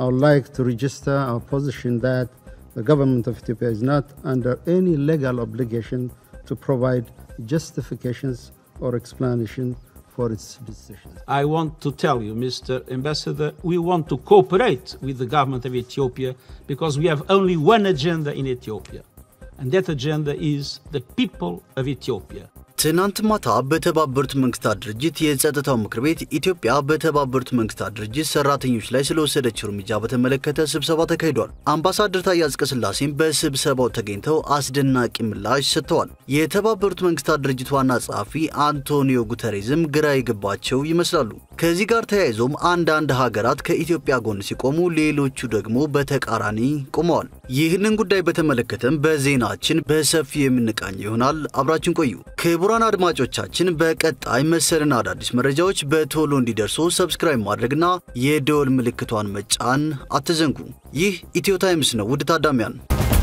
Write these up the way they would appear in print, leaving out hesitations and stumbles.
I would like to register our position that the government of Ethiopia is not under any legal obligation to provide justifications or explanation for its decisions. I want to tell you, Mr. Ambassador, we want to cooperate with the government of Ethiopia because we have only one agenda in Ethiopia, and that agenda is the people of Ethiopia. ትናንት ማታ በተባበሩት መንግስታት ድርጅት የጸጥታው ምክር ቤት ኢትዮጵያ በተባበሩት መንግስታት ድርጅት ሰራተኞች ላይ ስለወሰደችው እርምጃ በተመለከተ ስብሰባ ተካሂዷል። አምባሳደር ታያዝቀስላሴም በስብሰባው ተገኝተው አስደናቂ ምላሽ ሰጥተዋል። የተባበሩት መንግስታት ድርጅት ዋና ጸሐፊ አንቶኒዮ ጉተሬዝም ግራ ይገባቸው ይመስላሉ። ከዚህ ጋር ተያይዞም አንዳንድ ሀገራት ከኢትዮጵያ ጎን ሲቆሙ ሌሎቹ ደግሞ በተቃራኒ ቆመዋል። ይህንን ጉዳይ በተመለከተም በዜናችን በሰፊው የምንቃኝ ይሆናል። አብራችን ቆዩ። ክቡራን አድማጮቻችን በቀጣይ መሰልና አዳዲስ መረጃዎች በቶሎ እንዲደርሱ ሰብስክራይብ ማድረግና የደወል ምልክቷን መጫን አትዘንጉ። ይህ ኢትዮ ታይምስ ነው። ውድ ታዳሚያን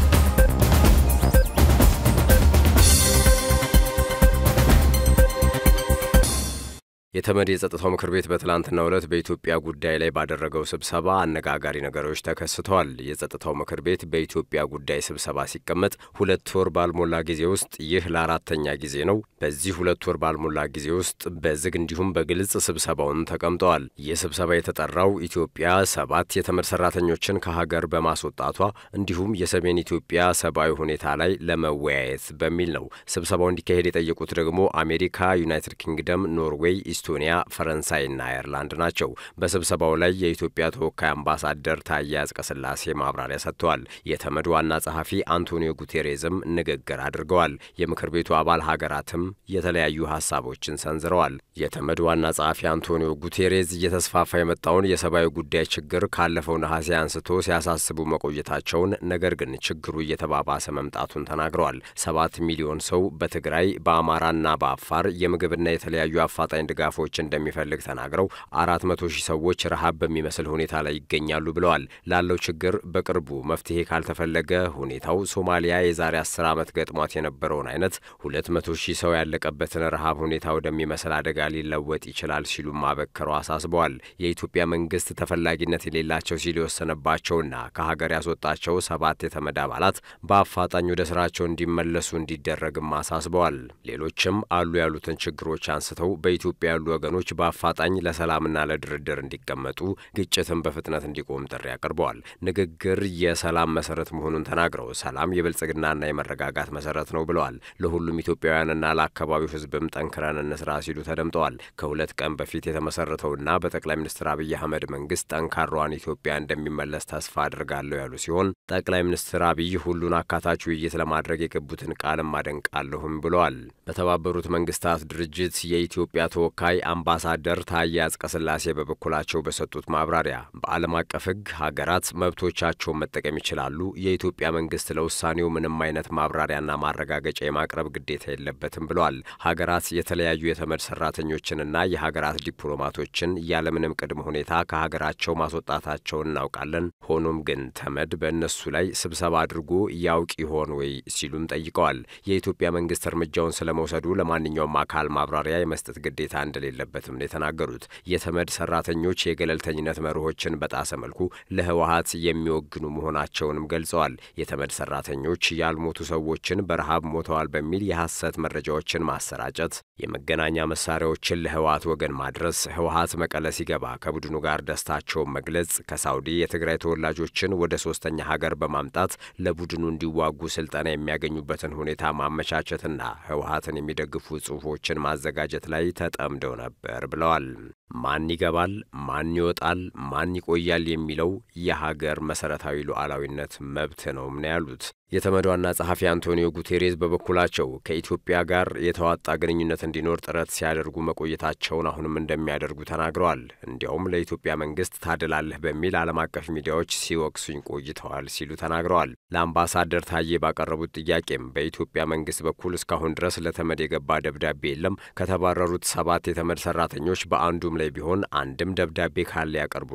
የተመድ የጸጥታው ምክር ቤት በትላንትናው ዕለት በኢትዮጵያ ጉዳይ ላይ ባደረገው ስብሰባ አነጋጋሪ ነገሮች ተከስተዋል። የጸጥታው ምክር ቤት በኢትዮጵያ ጉዳይ ስብሰባ ሲቀመጥ 2 ወር ባልሞላ ጊዜ ውስጥ ይህ ለአራተኛ ጊዜ ነው። በዚህ 2 ወር ባልሞላ ጊዜ ውስጥ በዝግ እንዲሁም በግልጽ ስብሰባውን ተቀምጠዋል። የስብሰባ የተጠራው ኢትዮጵያ 7 የተመድ ሰራተኞችን ከሀገር በማስወጣቷ እንዲሁም የሰሜን ኢትዮጵያ ሰባዊ ሁኔታ ላይ ለመወያየት በሚል ነው። ስብሰባው እንዲካሄድ የጠየቁት ደግሞ አሜሪካ፣ ዩናይትድ ኪንግደም፣ ኖርዌይ፣ ኢስቶኒያ፣ ፈረንሳይና አየርላንድ ናቸው። በስብሰባው ላይ የኢትዮጵያ ተወካይ አምባሳደር ታያዝቀስላሴ ማብራሪያ ሰጥተዋል። የተመድ ዋና ጸሐፊ አንቶኒዮ ጉቴሬዝም ንግግር አድርገዋል። የምክር ቤቱ አባል ሀገራትም የተለያዩ ሐሳቦችን ሰንዝረዋል። የተመድ ዋና ጸሐፊ አንቶኒዮ ጉቴሬዝ እየተስፋፋ የመጣውን የሰባዊ ጉዳይ ችግር ካለፈው ነሐሴ አንስቶ ሲያሳስቡ መቆየታቸውን፣ ነገር ግን ችግሩ እየተባባሰ መምጣቱን ተናግረዋል። 7 ሚሊዮን ሰው በትግራይ በአማራና በአፋር የምግብና የተለያዩ አፋጣኝ ድጋፎች እንደሚፈልግ ተናግረው 400,000 ሰዎች ረሃብ በሚመስል ሁኔታ ላይ ይገኛሉ ብለዋል። ላለው ችግር በቅርቡ መፍትሄ ካልተፈለገ ሁኔታው ሶማሊያ የዛሬ 10 ዓመት ገጥሟት የነበረውን አይነት 200,000 ሰው ያለቀበትን ረሃብ ሁኔታ ወደሚመስል አደጋ ሊለወጥ ይችላል ሲሉ ማበከሩ አሳስበዋል። የኢትዮጵያ መንግስት ተፈላጊነት የሌላቸው ሲል የወሰነባቸውና ከሀገር ያስወጣቸው 7 የተመድ አባላት በአፋጣኝ ወደ ስራቸው እንዲመለሱ እንዲደረግም አሳስበዋል። ሌሎችም አሉ ያሉትን ችግሮች አንስተው በኢትዮጵያ ያሉ ወገኖች በአፋጣኝ ለሰላምና ለድርድር እንዲቀመጡ ግጭትን በፍጥነት እንዲቆም ጥሪ አቅርበዋል። ንግግር የሰላም መሰረት መሆኑን ተናግረው ሰላም የብልጽግናና የመረጋጋት መሰረት ነው ብለዋል። ለሁሉም ኢትዮጵያውያንና ለአካባቢው ህዝብም ጠንክረን እንስራ ሲሉ ተደምጠዋል። ከ2 ቀን በፊት የተመሰረተውና በጠቅላይ ሚኒስትር አብይ አህመድ መንግስት ጠንካራዋን ኢትዮጵያ እንደሚመለስ ተስፋ አድርጋለሁ ያሉ ሲሆን ጠቅላይ ሚኒስትር አብይ ሁሉን አካታች ውይይት ለማድረግ የገቡትን ቃልም አደንቃለሁም ብለዋል። በተባበሩት መንግስታት ድርጅት የኢትዮጵያ ተወካይ አምባሳደር ታያዝቀስላሴ በበኩላቸው በሰጡት ማብራሪያ በዓለም አቀፍ ህግ ሀገራት መብቶቻቸውን መጠቀም ይችላሉ። የኢትዮጵያ መንግስት ለውሳኔው ምንም አይነት ማብራሪያና ማረጋገጫ የማቅረብ ግዴታ የለበትም ብለዋል። ሀገራት የተለያዩ የተመድ ሰራተኞችንና የሀገራት ዲፕሎማቶችን ያለምንም ቅድመ ሁኔታ ከሀገራቸው ማስወጣታቸውን እናውቃለን። ሆኖም ግን ተመድ በእነሱ ላይ ስብሰባ አድርጎ ያውቅ ይሆን ወይ ሲሉም ጠይቀዋል። የኢትዮጵያ መንግስት እርምጃውን ስለመውሰዱ ለማንኛውም አካል ማብራሪያ የመስጠት ግዴታ እንደሌለበትም ነው የተናገሩት። የተመድ ሰራተኞች የገለልተኝነት መርሆችን በጣሰ መልኩ ለህወሓት የሚወግኑ መሆናቸውንም ገልጸዋል። የተመድ ሰራተኞች ያልሞቱ ሰዎችን በረሃብ ሞተዋል በሚል የሐሰት መረጃዎችን ማሰራጨት፣ የመገናኛ መሳሪያዎችን ለህወሓት ወገን ማድረስ፣ ህወሓት መቀለ ሲገባ ከቡድኑ ጋር ደስታቸውን መግለጽ፣ ከሳውዲ የትግራይ ተወላጆችን ወደ 3ኛ ሀገር በማምጣት ለቡድኑ እንዲዋጉ ስልጠና የሚያገኙበትን ሁኔታ ማመቻቸትና ህወሓትን የሚደግፉ ጽሁፎችን ማዘጋጀት ላይ ተጠምደው ነበር ብለዋል። ማን ይገባል፣ ማን ይወጣል፣ ማን ይቆያል የሚለው የሀገር መሰረታዊ ሉዓላዊነት መብት ነው ያሉት። የተመድ ዋና ጸሐፊ አንቶኒዮ ጉቴሬዝ በበኩላቸው ከኢትዮጵያ ጋር የተዋጣ ግንኙነት እንዲኖር ጥረት ሲያደርጉ መቆየታቸውን አሁንም እንደሚያደርጉ ተናግረዋል። እንዲያውም ለኢትዮጵያ መንግስት ታደላለህ በሚል ዓለም አቀፍ ሚዲያዎች ሲወቅሱኝ ቆይተዋል ሲሉ ተናግረዋል። ለአምባሳደር ታዬ ባቀረቡት ጥያቄም በኢትዮጵያ መንግስት በኩል እስካሁን ድረስ ለተመድ የገባ ደብዳቤ የለም። ከተባረሩት 7 የተመድ ሰራተኞች በአንዱም ላይ ቢሆን አንድም ደብዳቤ ካለ ያቀርቡልኝ፣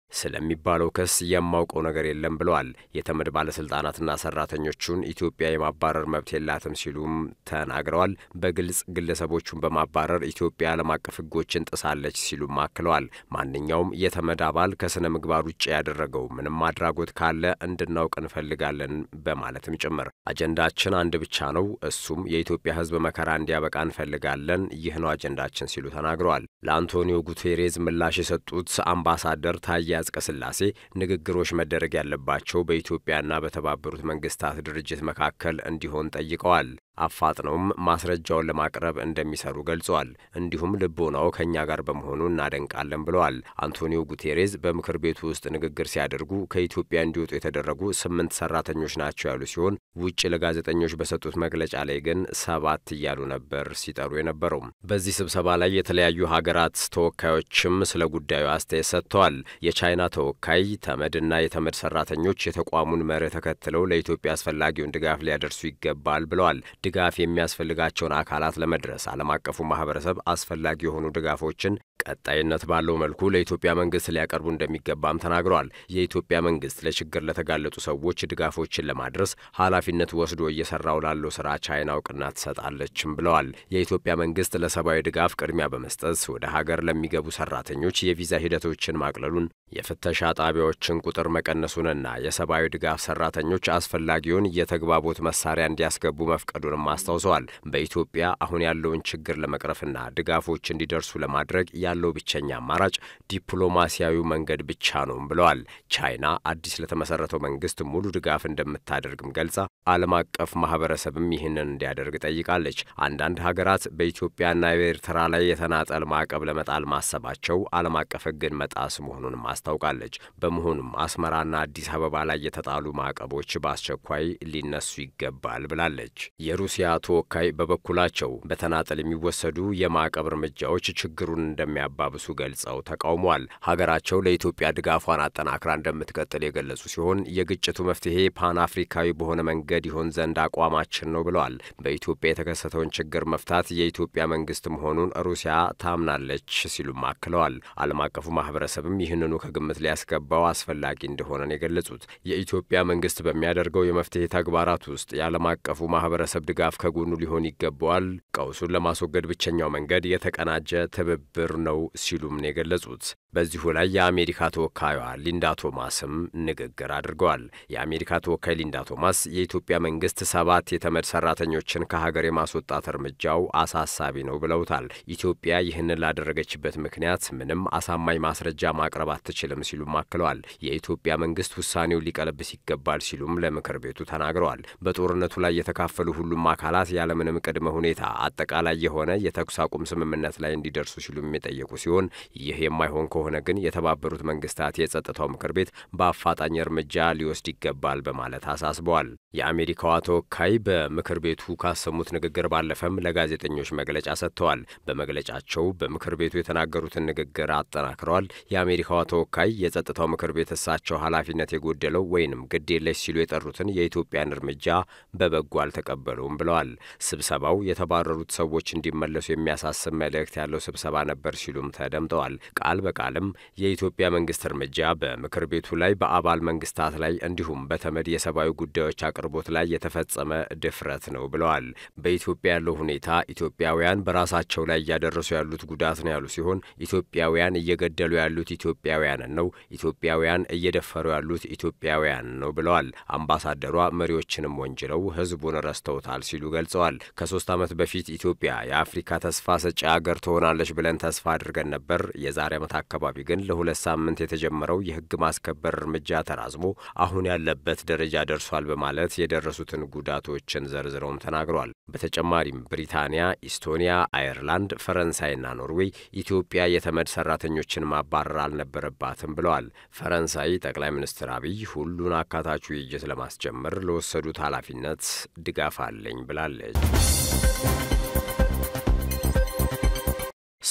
ስለሚባለው ክስ የማውቀው ነገር የለም ብለዋል። የተመድ ባለስልጣናትና ሰራተኞቹን ኢትዮጵያ የማባረር መብት የላትም ሲሉም ተናግረዋል። በግልጽ ግለሰቦቹን በማባረር ኢትዮጵያ ዓለም አቀፍ ሕጎችን ጥሳለች ሲሉም አክለዋል። ማንኛውም የተመድ አባል ከስነ ምግባር ውጪ ያደረገው ምንም አድራጎት ካለ እንድናውቅ እንፈልጋለን በማለትም ጭምር አጀንዳችን አንድ ብቻ ነው፣ እሱም የኢትዮጵያ ሕዝብ መከራ እንዲያበቃ እንፈልጋለን፣ ይህ ነው አጀንዳችን ሲሉ ተናግረዋል። ለአንቶኒዮ ጉቴሬዝ ምላሽ የሰጡት አምባሳደር ታዬ አጽቀሥላሴ ንግግሮች መደረግ ያለባቸው በኢትዮጵያና በተባበሩት መንግስታት ድርጅት መካከል እንዲሆን ጠይቀዋል። አፋጥነውም ማስረጃውን ለማቅረብ እንደሚሰሩ ገልጸዋል። እንዲሁም ልቦናው ከኛ ጋር በመሆኑ እናደንቃለን ብለዋል። አንቶኒዮ ጉቴሬዝ በምክር ቤቱ ውስጥ ንግግር ሲያደርጉ ከኢትዮጵያ እንዲወጡ የተደረጉ 8 ሰራተኞች ናቸው ያሉ ሲሆን ውጭ ለጋዜጠኞች በሰጡት መግለጫ ላይ ግን 7 እያሉ ነበር ሲጠሩ የነበረው። በዚህ ስብሰባ ላይ የተለያዩ ሀገራት ተወካዮችም ስለ ጉዳዩ አስተያየት ሰጥተዋል። የቻይና ተወካይ ተመድና የተመድ ሰራተኞች የተቋሙን መርህ ተከትለው ለኢትዮጵያ አስፈላጊውን ድጋፍ ሊያደርሱ ይገባል ብለዋል። ድጋፍ የሚያስፈልጋቸውን አካላት ለመድረስ ዓለም አቀፉ ማህበረሰብ አስፈላጊ የሆኑ ድጋፎችን ቀጣይነት ባለው መልኩ ለኢትዮጵያ መንግስት ሊያቀርቡ እንደሚገባም ተናግረዋል። የኢትዮጵያ መንግስት ለችግር ለተጋለጡ ሰዎች ድጋፎችን ለማድረስ ኃላፊነት ወስዶ እየሰራው ላለው ስራ ቻይና እውቅና ትሰጣለችም ብለዋል። የኢትዮጵያ መንግስት ለሰብአዊ ድጋፍ ቅድሚያ በመስጠት ወደ ሀገር ለሚገቡ ሰራተኞች የቪዛ ሂደቶችን ማቅለሉን፣ የፍተሻ ጣቢያዎችን ቁጥር መቀነሱንና የሰብአዊ ድጋፍ ሰራተኞች አስፈላጊውን የተግባቦት መሳሪያ እንዲያስገቡ መፍቀዱንም አስታውሰዋል። በኢትዮጵያ አሁን ያለውን ችግር ለመቅረፍና ድጋፎች እንዲደርሱ ለማድረግ ያለው ብቸኛ አማራጭ ዲፕሎማሲያዊ መንገድ ብቻ ነው ብለዋል። ቻይና አዲስ ለተመሰረተው መንግስት ሙሉ ድጋፍ እንደምታደርግም ገልጻ ዓለም አቀፍ ማህበረሰብም ይህንን እንዲያደርግ ጠይቃለች። አንዳንድ ሀገራት በኢትዮጵያና በኤርትራ ላይ የተናጠል ማዕቀብ ለመጣል ማሰባቸው ዓለም አቀፍ ሕግን መጣስ መሆኑንም አስታውቃለች። በመሆኑም አስመራና አዲስ አበባ ላይ የተጣሉ ማዕቀቦች በአስቸኳይ ሊነሱ ይገባል ብላለች። የሩሲያ ተወካይ በበኩላቸው በተናጠል የሚወሰዱ የማዕቀብ እርምጃዎች ችግሩን እንደሚያባብሱ ገልጸው ተቃውሟል። ሀገራቸው ለኢትዮጵያ ድጋፏን አጠናክራ እንደምትቀጥል የገለጹ ሲሆን የግጭቱ መፍትሄ ፓን አፍሪካዊ በሆነ መንገድ ይሆን ዘንድ አቋማችን ነው ብለዋል። በኢትዮጵያ የተከሰተውን ችግር መፍታት የኢትዮጵያ መንግስት መሆኑን ሩሲያ ታምናለች ሲሉም አክለዋል። ዓለም አቀፉ ማህበረሰብም ይህንኑ ከግምት ሊያስገባው አስፈላጊ እንደሆነ የገለጹት የኢትዮጵያ መንግስት በሚያደርገው የመፍትሄ ተግባራት ውስጥ የዓለም አቀፉ ማህበረሰብ ድጋፍ ከጎኑ ሊሆን ይገባዋል። ቀውሱን ለማስወገድ ብቸኛው መንገድ የተቀናጀ ትብብር ነው ሲሉም ነው የገለጹት። በዚሁ ላይ የአሜሪካ ተወካይዋ ሊንዳ ቶማስም ንግግር አድርገዋል። የአሜሪካ ተወካይ ሊንዳ ቶማስ የኢትዮጵያ መንግስት 7 የተመድ ሰራተኞችን ከሀገር የማስወጣት እርምጃው አሳሳቢ ነው ብለውታል። ኢትዮጵያ ይህንን ላደረገችበት ምክንያት ምንም አሳማኝ ማስረጃ ማቅረብ አትችልም ሲሉም አክለዋል። የኢትዮጵያ መንግስት ውሳኔው ሊቀለብስ ይገባል ሲሉም ለምክር ቤቱ ተናግረዋል። በጦርነቱ ላይ የተካፈሉ ሁሉም አካላት ያለምንም ቅድመ ሁኔታ አጠቃላይ የሆነ የተኩስ አቁም ስምምነት ላይ እንዲደርሱ ሲሉም የጠየቁ ሲሆን ይህ የማይሆን ከሆነ ግን የተባበሩት መንግስታት የጸጥታው ምክር ቤት በአፋጣኝ እርምጃ ሊወስድ ይገባል በማለት አሳስበዋል። የአሜሪካዋ ተወካይ በምክር ቤቱ ካሰሙት ንግግር ባለፈም ለጋዜጠኞች መግለጫ ሰጥተዋል። በመግለጫቸው በምክር ቤቱ የተናገሩትን ንግግር አጠናክረዋል። የአሜሪካዋ ተወካይ የጸጥታው ምክር ቤት እሳቸው ኃላፊነት የጎደለው ወይንም ግድ የለሽ ሲሉ የጠሩትን የኢትዮጵያን እርምጃ በበጎ አልተቀበሉም ብለዋል። ስብሰባው የተባረሩት ሰዎች እንዲመለሱ የሚያሳስብ መልእክት ያለው ስብሰባ ነበር ሲሉም ተደምጠዋል። ቃል በቃልም የኢትዮጵያ መንግስት እርምጃ በምክር ቤቱ ላይ በአባል መንግስታት ላይ እንዲሁም በተመድ የሰብአዊ ጉዳዮች አቅርቦት ላይ የተፈጸመ ድፍረት ነው ብለዋል። በኢትዮጵያ ያለው ሁኔታ ኢትዮጵያውያን በራሳቸው ላይ እያደረሱ ያሉት ጉዳት ነው ያሉ ሲሆን ኢትዮጵያውያን እየገደሉ ያሉት ኢትዮጵያውያንን ነው፣ ኢትዮጵያውያን እየደፈሩ ያሉት ኢትዮጵያውያን ነው ብለዋል። አምባሳደሯ መሪዎችንም ወንጅለው ህዝቡን ረስተውታል ሲሉ ገልጸዋል። ከ3 ዓመት በፊት ኢትዮጵያ የአፍሪካ ተስፋ ሰጪ ሀገር ትሆናለች ብለን ተስፋ አድርገን ነበር። የዛሬ ዓመት አካባቢ ግን ለ2 ሳምንት የተጀመረው የህግ ማስከበር እርምጃ ተራዝሞ አሁን ያለበት ደረጃ ደርሷል በማለት የደረሱትን ጉዳቶችን ዘርዝረውም ተናግረዋል። በተጨማሪም ብሪታንያ፣ ኢስቶኒያ፣ አየርላንድ፣ ፈረንሳይና ኖርዌይ ኢትዮጵያ የተመድ ሰራተኞችን ማባረር አልነበረባትም ብለዋል። ፈረንሳይ ጠቅላይ ሚኒስትር አብይ ሁሉን አካታች ውይይት ለማስጀመር ለወሰዱት ኃላፊነት ድጋፍ አለኝ ብላለች።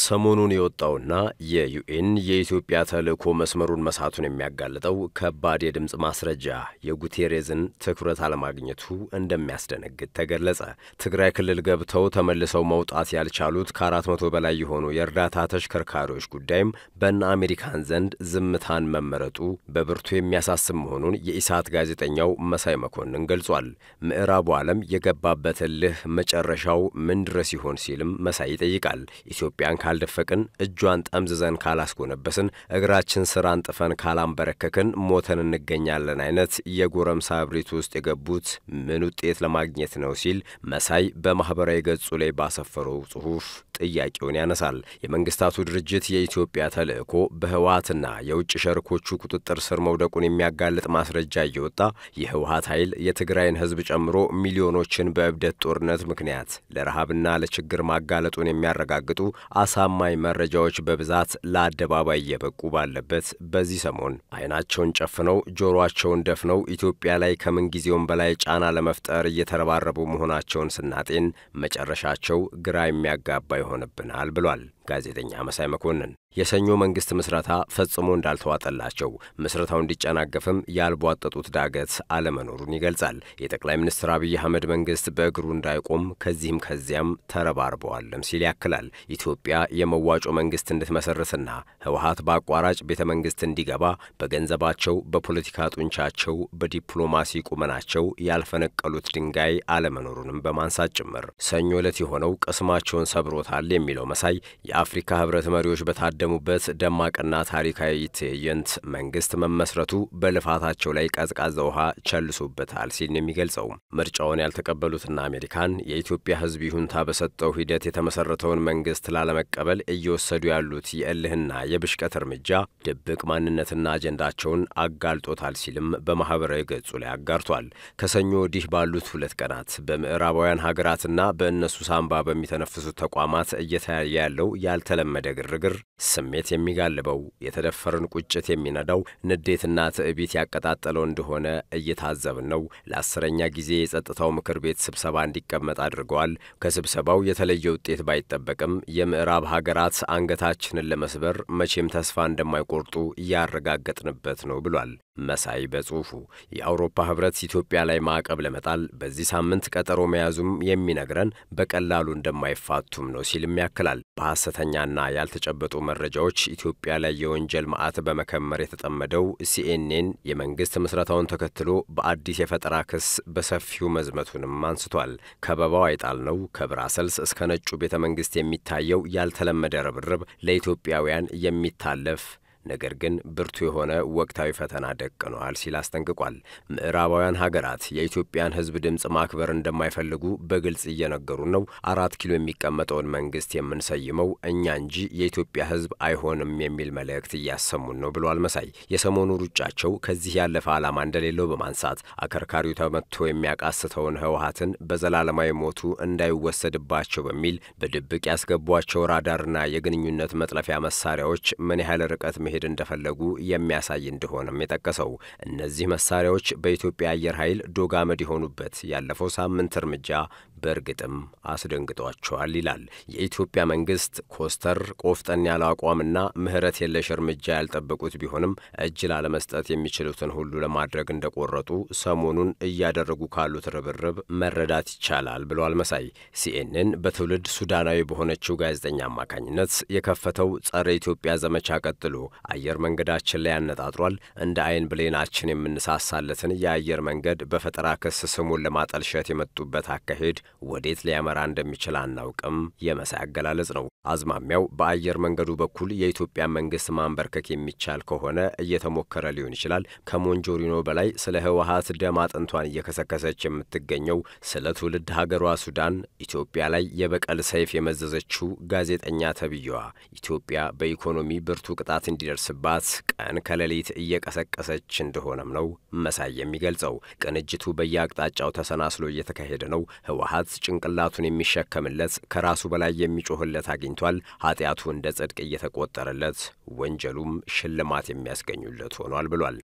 ሰሞኑን የወጣውና የዩኤን የኢትዮጵያ ተልእኮ መስመሩን መሳቱን የሚያጋልጠው ከባድ የድምጽ ማስረጃ የጉቴሬዝን ትኩረት አለማግኘቱ እንደሚያስደነግጥ ተገለጸ። ትግራይ ክልል ገብተው ተመልሰው መውጣት ያልቻሉት ከ400 በላይ የሆኑ የእርዳታ ተሽከርካሪዎች ጉዳይም በእነ አሜሪካን ዘንድ ዝምታን መመረጡ በብርቱ የሚያሳስብ መሆኑን የኢሳት ጋዜጠኛው መሳይ መኮንን ገልጿል። ምዕራቡ ዓለም የገባበት እልህ መጨረሻው ምን ድረስ ይሆን ሲልም መሳይ ይጠይቃል። ኢትዮጵያን ካልደፈቅን እጇን ጠምዝዘን ካላስጎነበስን እግራችን ስር አንጥፈን ካላምበረከክን ሞተን እንገኛለን አይነት የጎረምሳ እብሪት ውስጥ የገቡት ምን ውጤት ለማግኘት ነው ሲል መሳይ በማህበራዊ ገጹ ላይ ባሰፈረው ጽሑፍ ጥያቄውን ያነሳል። የመንግስታቱ ድርጅት የኢትዮጵያ ተልእኮ በህወሓትና የውጭ ሸርኮቹ ቁጥጥር ስር መውደቁን የሚያጋልጥ ማስረጃ እየወጣ የህወሓት ኃይል የትግራይን ህዝብ ጨምሮ ሚሊዮኖችን በእብደት ጦርነት ምክንያት ለረሃብና ለችግር ማጋለጡን የሚያረጋግጡ አሳማኝ መረጃዎች በብዛት ለአደባባይ እየበቁ ባለበት በዚህ ሰሞን አይናቸውን ጨፍነው ጆሮአቸውን ደፍነው ኢትዮጵያ ላይ ከምን ጊዜውም በላይ ጫና ለመፍጠር እየተረባረቡ መሆናቸውን ስናጤን መጨረሻቸው ግራ የሚያጋባ ይሆንብናል ብሏል ጋዜጠኛ መሳይ መኮንን። የሰኞ መንግስት ምስረታ ፈጽሞ እንዳልተዋጠላቸው ምስረታው እንዲጨናገፍም ያልቧጠጡት ዳገት አለመኖሩን ይገልጻል። የጠቅላይ ሚኒስትር አብይ አህመድ መንግስት በእግሩ እንዳይቆም ከዚህም ከዚያም ተረባርበዋልም ሲል ያክላል። ኢትዮጵያ የመዋጮ መንግስት እንድትመሰርትና ህወሓት በአቋራጭ ቤተ መንግስት እንዲገባ በገንዘባቸው፣ በፖለቲካ ጡንቻቸው፣ በዲፕሎማሲ ቁመናቸው ያልፈነቀሉት ድንጋይ አለመኖሩንም በማንሳት ጭምር ሰኞ ዕለት የሆነው ቅስማቸውን ሰብሮታል የሚለው መሳይ የአፍሪካ ህብረት መሪዎች በታደሙበት ደማቅና ታሪካዊ ትዕይንት መንግስት መመስረቱ በልፋታቸው ላይ ቀዝቃዛ ውሃ ቸልሶበታል ሲል የሚገልጸው ምርጫውን ያልተቀበሉትና አሜሪካን የኢትዮጵያ ህዝብ ይሁንታ በሰጠው ሂደት የተመሰረተውን መንግስት ላለመቀበል እየወሰዱ ያሉት የእልህና የብሽቀት እርምጃ ድብቅ ማንነትና አጀንዳቸውን አጋልጦታል ሲልም በማህበራዊ ገጹ ላይ አጋርቷል። ከሰኞ ወዲህ ባሉት 2 ቀናት በምዕራባውያን ሀገራትና በእነሱ ሳንባ በሚተነፍሱት ተቋማት እየተያየ ያለው ያልተለመደ ግርግር ስሜት የሚጋልበው የተደፈረን ቁጭት የሚነዳው ንዴትና ትዕቢት ያቀጣጠለው እንደሆነ እየታዘብን ነው። ለ10ኛ ጊዜ የጸጥታው ምክር ቤት ስብሰባ እንዲቀመጥ አድርገዋል። ከስብሰባው የተለየ ውጤት ባይጠበቅም የምዕራብ ሀገራት አንገታችንን ለመስበር መቼም ተስፋ እንደማይቆርጡ ያረጋገጥንበት ነው ብሏል መሳይ በጽሑፉ። የአውሮፓ ህብረት ኢትዮጵያ ላይ ማዕቀብ ለመጣል በዚህ ሳምንት ቀጠሮ መያዙም የሚነግረን በቀላሉ እንደማይፋቱም ነው ሲልም ያክላል። በሐሰተኛና ያልተጨበጡ መረጃዎች ኢትዮጵያ ላይ የወንጀል ማዕት በመከመር የተጠመደው ሲኤንኤን የመንግስት ምስረታውን ተከትሎ በአዲስ የፈጠራ ክስ በሰፊው መዝመቱንም አንስቷል። ከበባው አይጣል ነው ከብራሰልስ እስከ ነጩ ቤተ መንግስት የሚታየው ያልተለመደ ርብርብ ለኢትዮጵያውያን የሚታለፍ ነገር ግን ብርቱ የሆነ ወቅታዊ ፈተና ደቅኗል ሲል አስጠንቅቋል። ምዕራባውያን ሀገራት የኢትዮጵያን ህዝብ ድምጽ ማክበር እንደማይፈልጉ በግልጽ እየነገሩ ነው። 4 ኪሎ የሚቀመጠውን መንግስት የምንሰይመው እኛ እንጂ የኢትዮጵያ ህዝብ አይሆንም የሚል መልእክት እያሰሙን ነው ብሏል መሳይ። የሰሞኑ ሩጫቸው ከዚህ ያለፈ ዓላማ እንደሌለው በማንሳት አከርካሪው ተመትቶ የሚያቃስተውን ህወሓትን በዘላለማዊ ሞቱ እንዳይወሰድባቸው በሚል በድብቅ ያስገቧቸው ራዳርና የግንኙነት መጥለፊያ መሳሪያዎች ምን ያህል ርቀት መሄድ እንደፈለጉ የሚያሳይ እንደሆነም የጠቀሰው እነዚህ መሳሪያዎች በኢትዮጵያ አየር ኃይል ዶጋመድ የሆኑበት ያለፈው ሳምንት እርምጃ በእርግጥም አስደንግጧቸዋል ይላል። የኢትዮጵያ መንግስት ኮስተር ቆፍጠን ያለ አቋምና ምህረት የለሽ እርምጃ ያልጠበቁት ቢሆንም እጅ ላለመስጠት የሚችሉትን ሁሉ ለማድረግ እንደቆረጡ ሰሞኑን እያደረጉ ካሉት ርብርብ መረዳት ይቻላል ብሏል መሳይ። ሲኤንኤን በትውልድ ሱዳናዊ በሆነችው ጋዜጠኛ አማካኝነት የከፈተው ጸረ ኢትዮጵያ ዘመቻ ቀጥሎ አየር መንገዳችን ላይ ያነጣጥሯል። እንደ አይን ብሌናችን የምንሳሳለትን የአየር መንገድ በፈጠራ ክስ ስሙን ለማጠልሸት የመጡበት አካሄድ ወዴት ሊያመራ እንደሚችል አናውቅም የመሳይ አገላለጽ ነው። አዝማሚያው በአየር መንገዱ በኩል የኢትዮጵያ መንግስት ማንበርከክ የሚቻል ከሆነ እየተሞከረ ሊሆን ይችላል። ከሞንጆሪኖ በላይ ስለ ህወሓት ደም አጥንቷን እየከሰከሰች የምትገኘው ስለ ትውልድ ሀገሯ ሱዳን ኢትዮጵያ ላይ የበቀል ሰይፍ የመዘዘችው ጋዜጠኛ ተብየዋ ኢትዮጵያ በኢኮኖሚ ብርቱ ቅጣት እንዲደርስባት ቀን ከሌሊት እየቀሰቀሰች እንደሆነም ነው መሳይ የሚገልጸው። ቅንጅቱ በየአቅጣጫው ተሰናስሎ እየተካሄደ ነው። ህወሓት ጭንቅላቱን የሚሸከምለት ከራሱ በላይ የሚጮህለት አግኝቷል። ኃጢያቱ እንደ ጽድቅ እየተቆጠረለት ወንጀሉም ሽልማት የሚያስገኙለት ሆኗል ብሏል።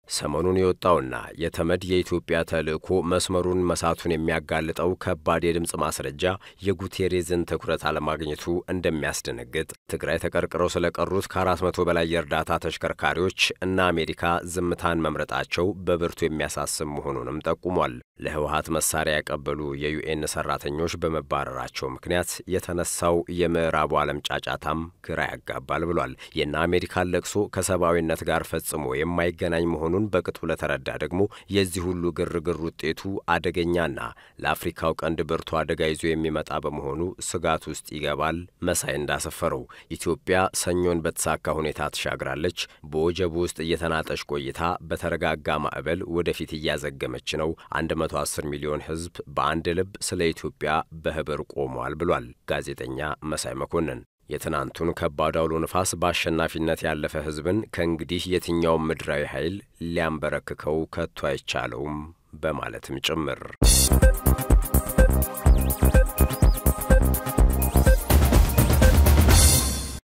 ሰሞኑን የወጣውና የተመድ የኢትዮጵያ ተልእኮ መስመሩን መሳቱን የሚያጋልጠው ከባድ የድምጽ ማስረጃ የጉቴሬዝን ትኩረት አለማግኘቱ እንደሚያስደነግጥ ትግራይ ተቀርቅረው ስለቀሩት ከ400 በላይ የእርዳታ ተሽከርካሪዎች እና አሜሪካ ዝምታን መምረጣቸው በብርቱ የሚያሳስብ መሆኑንም ጠቁሟል። ለህወሓት መሳሪያ ያቀበሉ የዩኤን ሰራተኞች በመባረራቸው ምክንያት የተነሳው የምዕራቡ ዓለም ጫጫታም ግራ ያጋባል ብሏል። የና አሜሪካን ለቅሶ ከሰብአዊነት ጋር ፈጽሞ የማይገናኝ መሆኑን በቅጡ ለተረዳ ደግሞ የዚህ ሁሉ ግርግር ውጤቱ አደገኛና ለአፍሪካው ቀንድ ብርቱ አደጋ ይዞ የሚመጣ በመሆኑ ስጋት ውስጥ ይገባል። መሳይ እንዳሰፈረው ኢትዮጵያ ሰኞን በተሳካ ሁኔታ ተሻግራለች። በወጀቡ ውስጥ እየተናጠሽ ቆይታ በተረጋጋ ማዕበል ወደፊት እያዘገመች ነው። 110 ሚሊዮን ህዝብ በአንድ ልብ ስለ ኢትዮጵያ በህብር ቆሟል ብሏል ጋዜጠኛ መሳይ መኮንን። የትናንቱን ከባድ አውሎ ንፋስ በአሸናፊነት ያለፈ ህዝብን ከእንግዲህ የትኛው ምድራዊ ኃይል ሊያንበረክከው ከቶ አይቻለውም በማለትም ጭምር